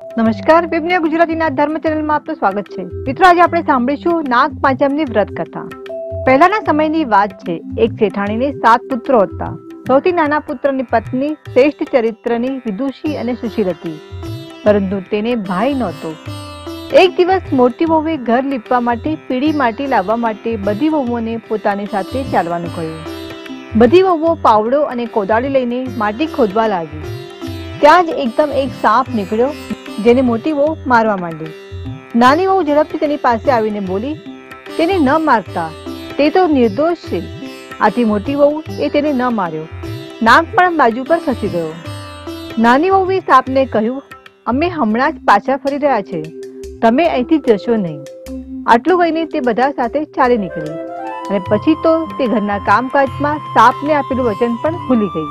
નમસ્કાર, વિબિયા ગુજરાતીના ધર્મ ચેનલમાં આપનું સ્વાગત છે. મિત્રો, આજે આપણે સાંભળીશું નાગ પાંચમની વ્રત કથા. પહેલાના સમયની વાત છે. એક શેઠાણીને 7 પુત્રો હતા. સૌથી નાના પુત્રની પત્ની શ્રેષ્ઠ ચરિત્રની વિદુષી અને સુશીલ હતી, પરંતુ તેને ભાઈ નહોતો. એક દિવસ મોટી વહુએ ઘર લીપવા માટે પીળી માટી લાવવા માટે બધી વહુઓને પોતાની સાથે ચાલવાનું કહ્યું. બધી વહુઓ પાવડો અને કોદાળી લઈને માટી ખોદવા લાગી. ત્યાં જ એકદમ એક સાપ નીકળ્યો, જેને મોટી વહુ મારવા માંડી. નાની વહુ ઝડપથી તેની પાસે આવીને બોલી, તેને ન મારતા, તે તો નિર્દોષ છે. આથી મોટી વહુ એ તેને ન માર્યો. નાગ પણ બાજુ પર ખસી ગયો. નાની વહુએ સાપને કહ્યું, અમે હમણાં જ પાછા ફરી રહ્યા છે, તમે અહીંથી જશો નહીં. આટલું કહીને તે બધા સાથે ચાલી નીકળી, અને પછી તો તે ઘરના કામકાજમાં સાપને આપેલું વચન પણ ભૂલી ગઈ.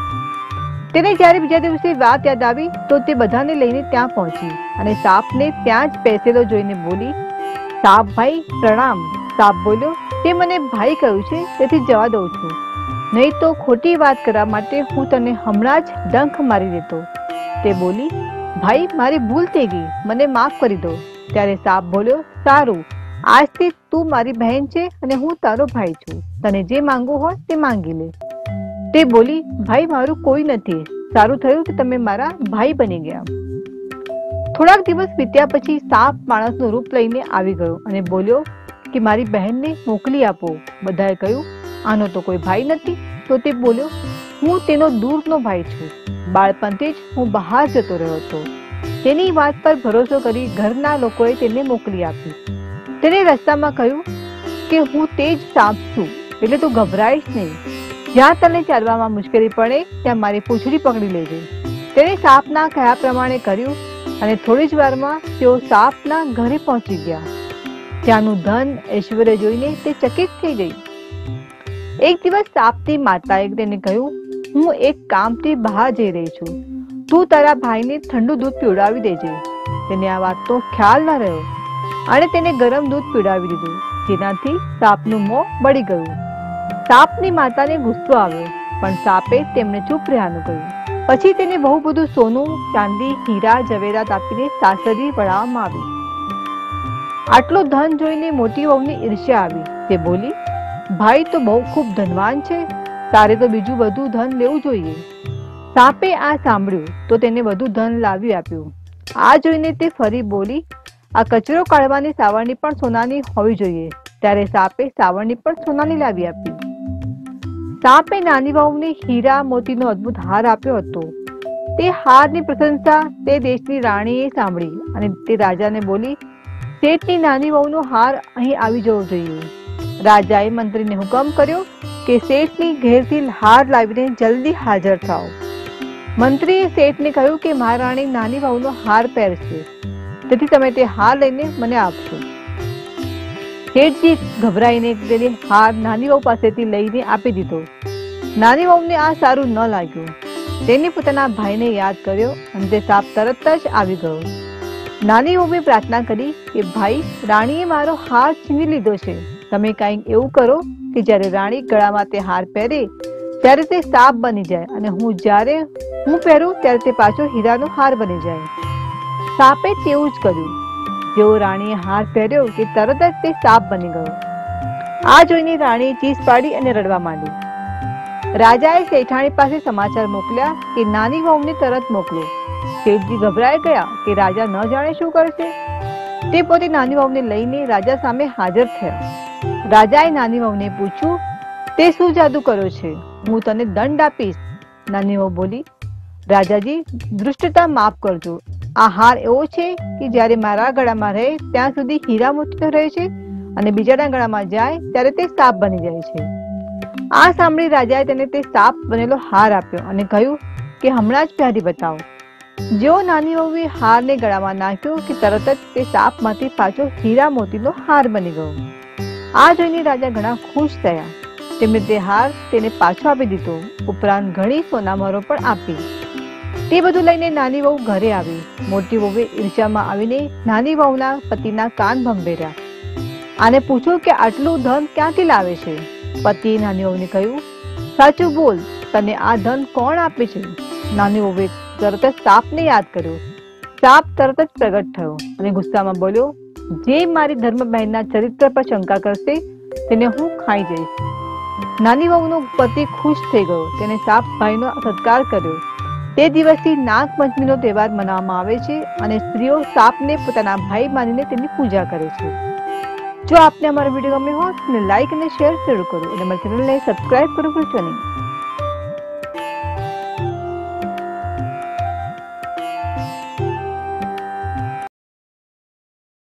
તેને જ્યારે બીજા દિવસે વાત યાદ આવી તો તે બધાને લઈને ત્યાં પહોંચી અને સાપને ત્યાં જ બેસેલો જોઈને બોલી, સાપ ભાઈ પ્રણામ. સાપ બોલ્યો, તે મને ભાઈ કહ્યું છે, તેથી જવા દઉં છું, નહીં તો ખોટી વાત કરવા માટે હું તને હમણાં જ ડંખ મારી દેતો. તે બોલી, ભાઈ મારી ભૂલ થઈ ગઈ, મને માફ કરી દો. ત્યારે સાપ બોલ્યો, સારું, આજથી તું મારી બહેન છે અને હું તારો ભાઈ છું, તને જે માંગવું હોય તે માંગી લે. તે બોલી, ભાઈ મારું કોઈ નથી, સારું થયું કે તમે મારા ભાઈ બની ગયા. થોડાક દિવસ વીત્યા પછી સાપ માણસનું રૂપ લઈને આવી ગયો અને બોલ્યો કે મારી બહેનને મોકલી આપો. બધાએ કહ્યું, આનો તો કોઈ ભાઈ નથી. તો તે બોલ્યો, હું તેનો દૂરનો ભાઈ છું, બાળપણથી જ હું બહાર જતો રહ્યો હતો. તેની વાત પર ભરોસો કરી ઘરના લોકોએ તેને મોકલી આપી. તેને રસ્તામાં કહ્યું કે હું તે જ સાપ છું, એટલે તું ગભરાઈશ નહીં. જ્યાં તને ચાલવામાં મુશ્કેલી પડે ત્યાં મારી પૂંછડી પકડી લેજે. તેણે સાપના કહ્યા પ્રમાણે કર્યું અને થોડી જ વારમાં તેઓ સાપના ઘરે પહોંચી ગયા. ત્યાંનું ધન ઐશ્વર્ય જોઈને તે ચકિત થઈ ગઈ. એક દિવસ સાપની માતાએ તેને કહ્યું, હું એક કામથી બહાર જઈ રહી છું, તું તારા ભાઈને ઠંડુ દૂધ પીવડાવી દેજે. તેને આ વાતનો ખ્યાલ ન રહ્યો અને તેને ગરમ દૂધ પીવડાવી દીધું, જેનાથી સાપનું મોં બળી ગયું. સાપની માતાને ગુસ્સો આવ્યો, પણ સાપે તેમને ચૂપ રહેવાનું કહ્યું. પછી તેને બહુ બધું સોનું, ચાંદી, હીરા, જવેરાત આપીને સાસરી વળાવવામાં આવી. આટલું ધન જોઈને મોટી વહુને ઈર્ષ્યા આવી. તે બોલી, ભાઈ તો બહુ ખૂબ ધનવાન છે, તારે તો બીજું બધું ધન લેવું જોઈએ. સાપે આ સાંભળ્યું તો તેને બધું ધન લાવી આપ્યું. આ જોઈને તે ફરી બોલી, આ કચરો કાઢવાની સાવરણી પણ સોનાની હોવી જોઈએ. ત્યારે સાપે સાવરણી પણ સોનાની લાવી આપી. સાપે નાની વહુને હીરા મોતીનો અદ્ભુત હાર આપ્યો હતો. તે હારની પ્રશંસા તે દેશની રાણીએ સાંભળી અને તે રાજાને બોલી, શેઠની નાની વહુનો હાર અહીં આવી જવો જોઈએ. રાજાએ મંત્રીને હુકમ કર્યો કે શેઠની ઘેરથી હાર લાવીને જલ્દી હાજર થાઓ. મંત્રીએ શેઠને કહ્યું કે મહારાણી નાની વહુનો હાર પહેરશે, તેથી તમે તે હાર લઈને મને આપશો. શેઠજી ગભરાઈને તેને હાર નાની વહુ પાસેથી લઈને આપી દીધો. નાની વહુને આ સારું ન લાગ્યું. તેને પોતાના ભાઈને યાદ કર્યો અને તે સાપ તરત જ આવી ગયો. નાની વહુએ પ્રાર્થના કરી કે ભાઈ, રાણીએ મારો હાર છીની લીધો છે, તમે કંઈક એવું કરો કે જ્યારે રાણી ગળામાં તે હાર પહેરે ત્યારે તે સાપ બની જાય અને જ્યારે હું પહેરું ત્યારે તે પાછો હીરાનો હાર બની જાય. સાપે તેવું જ કર્યું. જેવો રાણીએ હાર પહેર્યો કે તરત જ તે સાપ બની ગયો. આ જોઈને રાણીએ ચીસ પાડી અને રડવા માંડી. રાજાએ શેઠાણી પાસે સમાચાર મોકલ્યા કે નાની વહુને તરત મોકલો. શેઠજી ગભરાઈ ગયા કે રાજા ન જાણે શું કરશે. તે પોતે નાની વહુને લઈને રાજા સામે હાજર થયા. રાજાએ નાની વહુને પૂછ્યું, તે શું જાદુ કર્યો છે? હું તને દંડ આપીશ. નાની વહુ બોલી, રાજાજી, દૃષ્ટતા માફ કરજો. આ હાર એવો છે કે જ્યારે મારા ગળામાં રહે ત્યાં સુધી હીરા મોતીનો રહે છે અને બીજાના ગળામાં જાય ત્યારે તે સાપ બની જાય છે. આ સાંભળી રાજાએ તેને તે સાપ બનેલો હાર આપ્યો અને કહ્યું કે હમણાં જ પહેરી બતાવો. જેવો નાની વહુએ હારને ગળામાં નાખ્યો કે તરત જ તે સાપમાંથી પાછો હીરા મોતીનો હાર બની ગયો. આ જોઈને રાજા ઘણા ખુશ થયા. તેમણે તે હાર તેને પાછો આપી દીધો, ઉપરાંત ઘણી સોનામહોરો પણ આપી. તે બધું લઈને નાની વહુ ઘરે આવી. મોટી વહુએ ઈર્ષ્યામાં આવીને નાની વહુના પતિના કાન ભંભેર્યા અને પૂછ્યું કે આટલું ધન ક્યાંથી લાવે છે. પતિએ નાની વહુને કહ્યું, સાચું બોલ, તને આ ધન કોણ આપે છે? નાની વહુએ તરત જ સાપને યાદ કર્યો. સાપ તરત જ પ્રગટ થયો અને ગુસ્સામાં બોલ્યો, જે મારી ધર્મ બહેનના ચરિત્ર પર શંકા કરશે તેને હું ખાઈ જઈશ. નાની વહુનો પતિ ખુશ થઈ ગયો. તેને સાપ ભાઈનો સત્કાર કર્યો. તે દિવસથી નાગપંચમીનો તહેવાર મનાવવામાં આવે છે અને સ્ત્રીઓ સાપને પોતાના ભાઈ માનીને તેની પૂજા કરે છે. જો આપને અમારો વિડીયો ગમ્યો હોય તો લાઈક અને શેર જરૂર કરો અને અમારી ચેનલને સબસ્ક્રાઇબ કરવું ભૂલશો નહીં.